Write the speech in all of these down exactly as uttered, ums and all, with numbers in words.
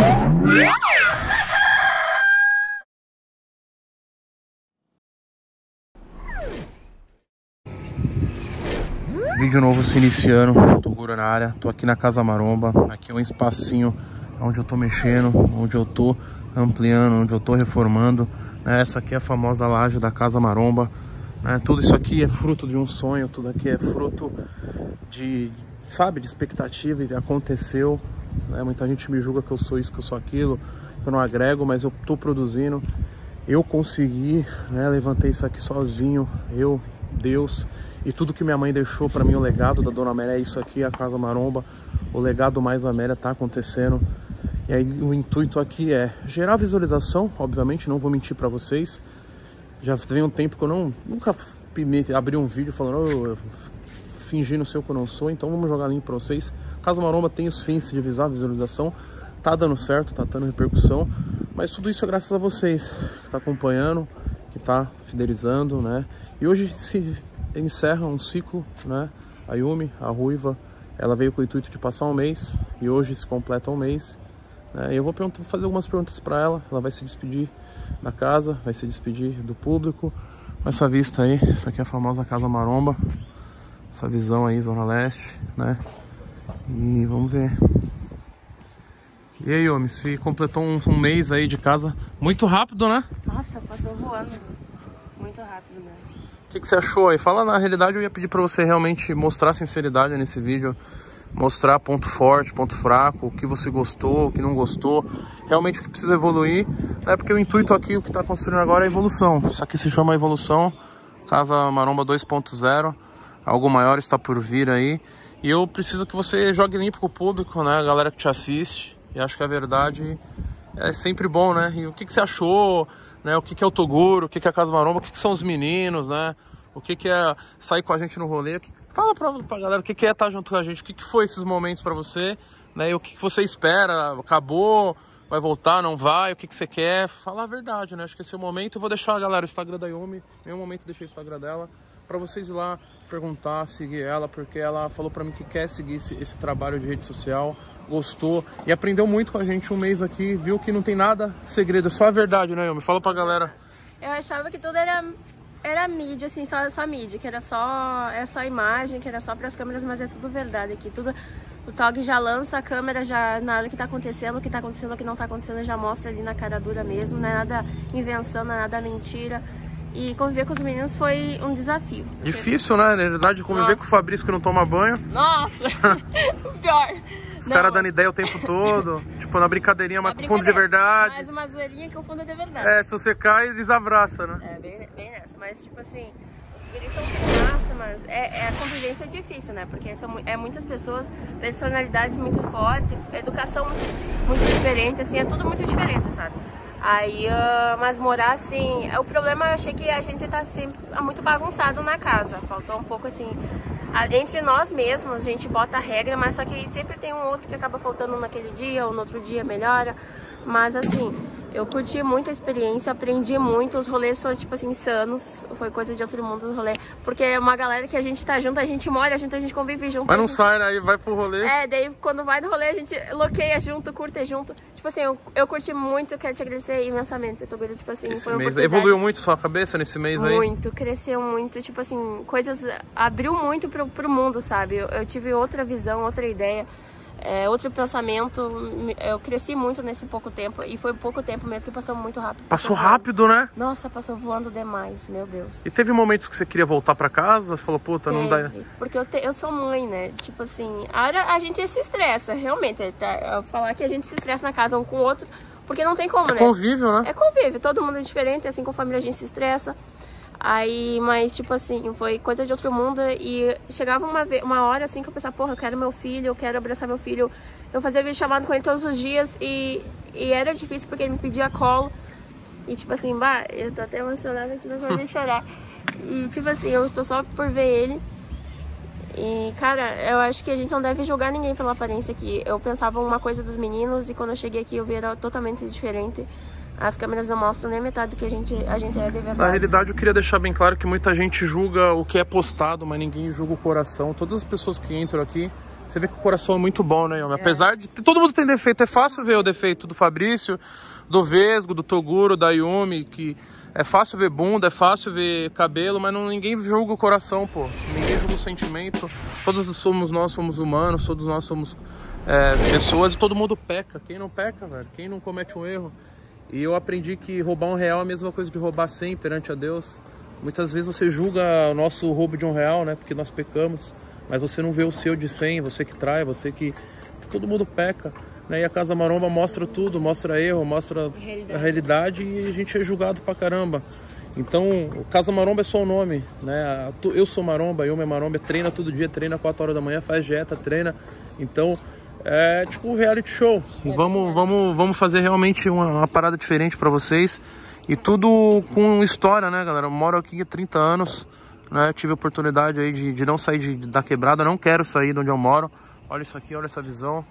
Vídeo novo se iniciando, Toguro na área, tô aqui na Casa Maromba, aqui é um espacinho onde eu tô mexendo, onde eu tô ampliando, onde eu tô reformando, né? Essa aqui é a famosa laje da Casa Maromba, né? Tudo isso aqui é fruto de um sonho, tudo aqui é fruto de, sabe, de expectativa, e aconteceu, né? Muita gente me julga que eu sou isso, que eu sou aquilo, que eu não agrego, mas eu tô produzindo, eu consegui, né? Levantei isso aqui sozinho, eu, Deus, e tudo que minha mãe deixou para mim, o legado da Dona Amélia é isso aqui, a Casa Maromba, o legado mais Amélia tá acontecendo. E aí o intuito aqui é gerar visualização, obviamente, não vou mentir para vocês. Já tem um tempo que eu não, nunca abri um vídeo falando, oh, fingindo ser o que eu não sou, então vamos jogar limpo para vocês. Casa Maromba tem os fins de visar visualização, tá dando certo, tá dando repercussão, mas tudo isso é graças a vocês, que tá acompanhando, que tá fidelizando, né? E hoje se encerra um ciclo, né? A Yumi, a Ruiva, ela veio com o intuito de passar um mês e hoje se completa um mês, né? E eu vou fazer algumas perguntas para ela. Ela vai se despedir da casa, vai se despedir do público. Essa vista aí, essa aqui é a famosa Casa Maromba, essa visão aí, Zona Leste, né? E vamos ver. E aí, Yumi, se completou um, um mês aí de casa, muito rápido, né? Nossa, passou voando, muito rápido mesmo. O que, que você achou aí? Fala, na realidade eu ia pedir pra você realmente mostrar sinceridade nesse vídeo, mostrar ponto forte, ponto fraco, o que você gostou, o que não gostou, realmente o que precisa evoluir, né? Porque o intuito aqui, o que tá construindo agora é evolução. Isso aqui se chama evolução, Casa Maromba dois ponto zero, algo maior está por vir aí. E eu preciso que você jogue limpo com o público, né? A galera que te assiste, e acho que a verdade é sempre bom, né? E o que, que você achou? Né, o que, que é o Toguro, o que, que é a Casa Maromba, o que, que são os meninos, né? O que, que é sair com a gente no rolê. Fala pra, pra galera o que, que é estar junto com a gente, o que, que foi esses momentos pra você, né? E o que, que você espera, acabou, vai voltar, não vai, o que, que você quer. Fala a verdade, né? Acho que esse é o momento. Eu vou deixar, galera, o Instagram da Yumi, em nenhum momento eu deixei o Instagram dela, pra vocês ir lá perguntar, seguir ela, porque ela falou pra mim que quer seguir esse, esse trabalho de rede social, gostou e aprendeu muito com a gente um mês aqui, viu que não tem nada segredo, é só a verdade, né, Yumi? Fala pra galera. Eu achava que tudo era, era mídia, assim, só, só mídia, que era só, era só imagem, que era só pras câmeras, mas é tudo verdade aqui, tudo... O Tog já lança a câmera já na hora que tá acontecendo, o que tá acontecendo, o que não tá acontecendo, já mostra ali na cara dura mesmo, não é nada invenção, não é nada mentira. E conviver com os meninos foi um desafio. Difícil, né? Na verdade, conviver Nossa. com o Fabrício que não toma banho. Nossa! Pior! Os caras dando ideia o tempo todo. Tipo, na brincadeirinha, mas com fundo de verdade. Mais uma zoeirinha que o fundo é de verdade. É, se você cai, desabraça, né? É, bem, bem nessa. Mas, tipo assim, os guris são massa, mas é, é, a convivência é difícil, né? Porque são é muitas pessoas, personalidades muito fortes, educação muito, muito diferente, assim, é tudo muito diferente, sabe? Aí, uh, mas morar assim, o problema eu achei que a gente tá sempre muito bagunçado na casa, faltou um pouco assim, a, entre nós mesmos a gente bota a regra, mas só que sempre tem um outro que acaba faltando naquele dia ou no outro dia melhora, mas assim, eu curti muito a experiência, aprendi muito, os rolês são tipo assim, insanos, foi coisa de outro mundo no rolê, porque é uma galera que a gente tá junto, a gente mora junto, a gente convive junto. Mas não gente... sai, né? Aí vai pro rolê. É, daí quando vai no rolê a gente loqueia junto, curte junto, tipo assim, eu, eu curti muito, quero te agradecer imensamente, Toguro, tipo assim, esse foi uma mês evoluiu muito sua cabeça nesse mês aí? Muito, cresceu muito, tipo assim, coisas, abriu muito pro, pro mundo, sabe, eu, eu tive outra visão, outra ideia. É, outro pensamento, eu cresci muito nesse pouco tempo, e foi pouco tempo mesmo que passou muito rápido. Passou rápido, né? Nossa, passou voando demais, meu Deus. E teve momentos que você queria voltar pra casa? Você falou, puta, teve, não dá... Porque eu, te, eu sou mãe, né? Tipo assim, a, a gente se estressa, realmente, tá? Falar que a gente se estressa na casa um com o outro, porque não tem como, é né? É convívio, né? É convívio, todo mundo é diferente, assim, com a família a gente se estressa. Aí, mas tipo assim, foi coisa de outro mundo, e chegava uma, uma hora assim que eu pensava, porra, eu quero meu filho, eu quero abraçar meu filho. Eu fazia vídeo chamado com ele todos os dias e, e era difícil porque ele me pedia colo. E tipo assim, bah, eu tô até emocionada aqui, não vou nem chorar. E tipo assim, eu tô só por ver ele. E cara, eu acho que a gente não deve julgar ninguém pela aparência aqui. Eu pensava uma coisa dos meninos e quando eu cheguei aqui eu vi era totalmente diferente. As câmeras não mostram nem metade do que a gente, a gente é de verdade. Na realidade, eu queria deixar bem claro que muita gente julga o que é postado, mas ninguém julga o coração. Todas as pessoas que entram aqui Você vê que o coração é muito bom, né, Yumi? É. Apesar de... Todo mundo tem defeito. É fácil ver o defeito do Fabrício, do Vesgo, do Toguro, da Yumi, que... É fácil ver bunda, é fácil ver cabelo, mas não, ninguém julga o coração, pô. Ninguém julga o sentimento. Todos somos nós, somos humanos, todos nós somos é, pessoas e todo mundo peca. Quem não peca, velho? Quem não comete um erro? E eu aprendi que roubar um real é a mesma coisa de roubar cem perante a Deus. Muitas vezes você julga o nosso roubo de um real, né? Porque nós pecamos. Mas você não vê o seu de cem, você que trai, você que... Todo mundo peca. Né? E a Casa Maromba mostra tudo, mostra erro, mostra a realidade. a realidade e a gente é julgado pra caramba. Então, o Casa Maromba é só o nome, né? Eu sou maromba, eu, minha maromba, treina todo dia, treina quatro horas da manhã, faz dieta, treina. Então, é tipo um reality show. E vamos, vamos, vamos fazer realmente uma, uma parada diferente pra vocês. E tudo com história, né, galera? Eu moro aqui há trinta anos, né? Tive a oportunidade aí de, de não sair de, da quebrada, não quero sair de onde eu moro. Olha isso aqui, olha essa visão.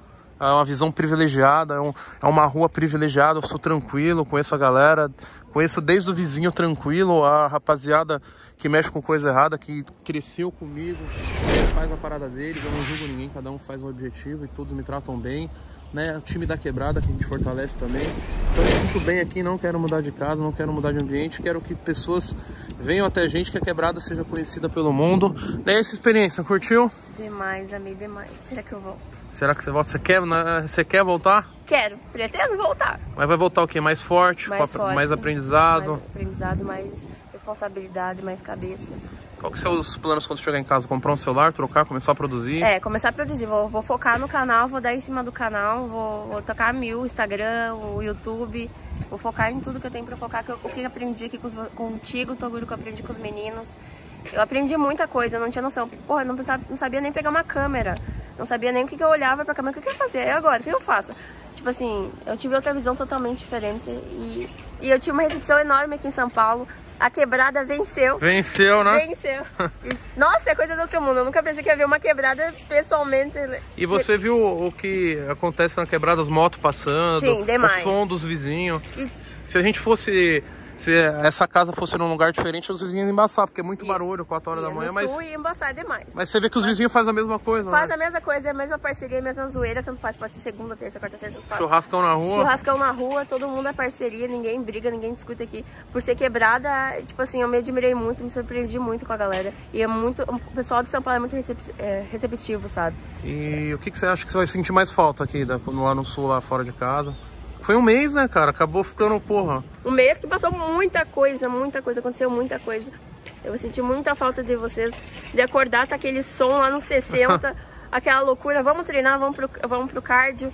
É uma visão privilegiada, é, um, é uma rua privilegiada, eu sou tranquilo, conheço a galera, conheço desde o vizinho tranquilo, a rapaziada que mexe com coisa errada, que cresceu comigo, faz a parada deles, eu não julgo ninguém, cada um faz um objetivo e todos me tratam bem, né? O time da quebrada que a gente fortalece também. Então eu me sinto bem aqui, não quero mudar de casa, não quero mudar de ambiente, quero que pessoas venham até a gente, que a quebrada seja conhecida pelo mundo. E aí, essa experiência, curtiu? Demais, amei demais. Será que eu volto? Será que você volta? Você quer, você quer voltar? Quero, pretendo voltar. Mas vai voltar o quê? Mais forte? Mais, com forte, mais aprendizado? Mais aprendizado, mais responsabilidade, mais cabeça. Qual que são os planos quando chegar em casa? Comprar um celular, trocar, começar a produzir? É, começar a produzir. Vou, vou focar no canal, vou dar em cima do canal, vou, vou tocar mil, Instagram, o YouTube. Vou focar em tudo que eu tenho pra focar, que eu, o que eu aprendi aqui com os, contigo, Toguro, que eu aprendi com os meninos. Eu aprendi muita coisa, eu não tinha noção. Porra, eu não, pensava, não sabia nem pegar uma câmera. Não sabia nem o que, que eu olhava pra câmera, o que, que eu ia fazer. E agora, o que eu faço? Tipo assim, eu tive outra visão totalmente diferente. E, e eu tive uma recepção enorme aqui em São Paulo. A quebrada venceu. Venceu, né? Venceu. E, nossa, é coisa do outro mundo. Eu nunca pensei que ia ver uma quebrada pessoalmente. E você viu o que acontece na quebrada, as motos passando? Sim, demais. O som dos vizinhos. E... Se a gente fosse... Se essa casa fosse num lugar diferente, os vizinhos iam embaçar, porque é muito barulho, quatro horas da manhã, mas... ia embaçar demais. Mas você vê que os vizinhos fazem a mesma coisa, Faz né? a mesma coisa, é a mesma parceria, a mesma zoeira, tanto faz, pode ser segunda, terça, quarta-feira, tanto faz. Churrascão na rua. Churrascão na rua, todo mundo é parceria, ninguém briga, ninguém discute aqui. Por ser quebrada, tipo assim, eu me admirei muito, me surpreendi muito com a galera. E é muito... O pessoal de São Paulo é muito recep... é, receptivo, sabe? E o que, que você acha que você vai sentir mais falta aqui, da, lá no sul, lá fora de casa? Foi um mês, né, cara? Acabou ficando, porra... Um mês que passou muita coisa, muita coisa, aconteceu muita coisa. Eu senti muita falta de vocês, de acordar, tá aquele som lá no sessenta, aquela loucura, vamos treinar, vamos pro, vamos pro cardio.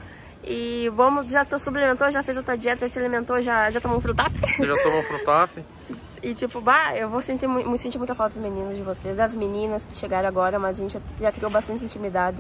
E vamos, já tô suplementou, já fez outra dieta, já te alimentou, já, já tomou um frutap. Você já tomou um frutap? E tipo, bah, eu vou sentir, me sentir muita falta dos meninos de vocês, das meninas que chegaram agora, mas a gente já, já criou bastante intimidade.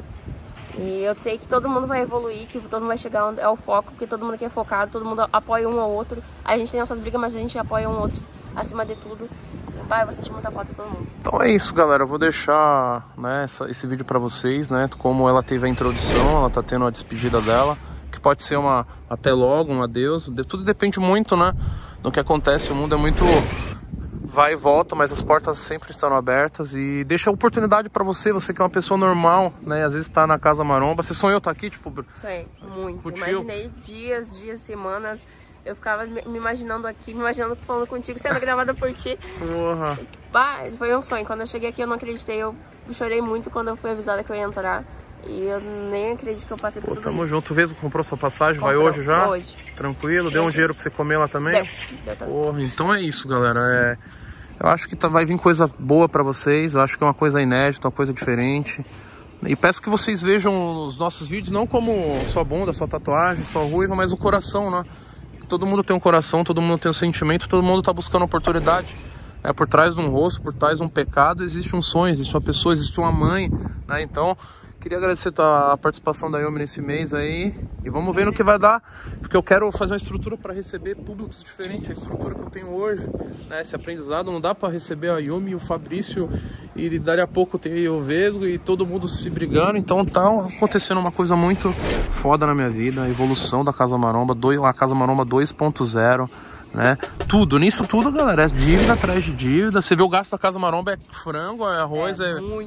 E eu sei que todo mundo vai evoluir, que todo mundo vai chegar onde é o foco, porque todo mundo aqui é focado, todo mundo apoia um ao outro. A gente tem nossas brigas, mas a gente apoia um ao outro acima de tudo. Pai, eu vou sentir muita falta de todo mundo. Então é isso, galera. Eu vou deixar, né, essa, esse vídeo pra vocês, né? Como ela teve a introdução, ela tá tendo a despedida dela. Que pode ser uma até logo, um adeus. Tudo depende muito, né? Do que acontece. O mundo é muito... vai e volta, mas as portas sempre estão abertas e deixa a oportunidade pra você, você que é uma pessoa normal, né, às vezes tá na Casa Maromba. Você sonhou estar aqui, tipo... Sonhei, muito. Curtiu? Imaginei dias, dias, semanas, eu ficava me imaginando aqui, me imaginando falando contigo, sendo gravada por ti. Porra. Bah, foi um sonho, quando eu cheguei aqui eu não acreditei, eu chorei muito quando eu fui avisada que eu ia entrar. E eu nem acredito que eu passei por Pô, tudo tamo isso. junto. O Vesgo comprou sua passagem? Comprou. Vai hoje já? Hoje. Tranquilo? Deu um dinheiro pra você comer lá também? Deu. Deu também. Porra, então é isso, galera. É... Eu acho que tá, vai vir coisa boa pra vocês. Eu acho que é uma coisa inédita, uma coisa diferente. E peço que vocês vejam os nossos vídeos não como só bunda, só tatuagem, só ruiva, mas o coração, né? Todo mundo tem um coração, todo mundo tem um sentimento, todo mundo tá buscando oportunidade. É, por trás de um rosto, por trás de um pecado, existe um sonho, existe uma pessoa, existe uma mãe, né? Então... queria agradecer a participação da Yumi nesse mês aí. E vamos ver no que vai dar. Porque eu quero fazer uma estrutura para receber públicos diferentes. A estrutura que eu tenho hoje, né, esse aprendizado, não dá para receber a Yumi, o Fabrício. E dali a pouco tem o Vesgo e todo mundo se brigando. Então tá acontecendo uma coisa muito foda na minha vida. A evolução da Casa Maromba, a Casa Maromba dois ponto zero. Né? Tudo, nisso tudo, galera, é dívida atrás de dívida. Você vê o gasto da Casa Maromba, é frango, é arroz, é... é... Muita.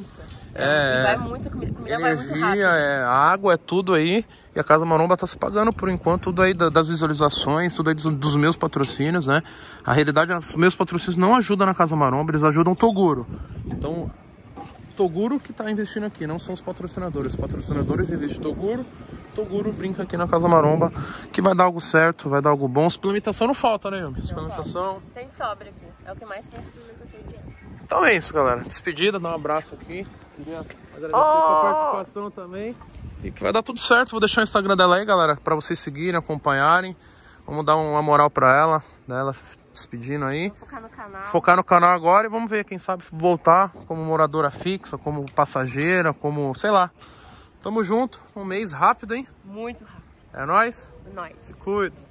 É, e vai muito, comida, comida vai muito rápido. Energia, é água, é tudo aí. E a Casa Maromba tá se pagando por enquanto, tudo aí das visualizações, tudo aí dos, dos meus patrocínios, né? A realidade, os meus patrocínios não ajudam na Casa Maromba, eles ajudam o Toguro. Então, Toguro que tá investindo aqui, não são os patrocinadores. Os patrocinadores investem em Toguro, Toguro brinca aqui na Casa Maromba, que vai dar algo certo, vai dar algo bom. Suplementação não falta, né, Yumi? Suplementação... Tem de sobra aqui, é o que mais tem suplementação aqui. Então é isso, galera. Despedida, dá um abraço aqui. Queria agradecer oh! a sua participação também. E que vai dar tudo certo. Vou deixar o Instagram dela aí, galera, pra vocês seguirem, acompanharem. Vamos dar uma moral pra ela, dela despedindo aí. Vou focar no canal. Focar no canal agora e vamos ver, quem sabe voltar como moradora fixa, como passageira, como, sei lá. Tamo junto, um mês rápido, hein? Muito rápido. É nóis? Nóis. Se cuida.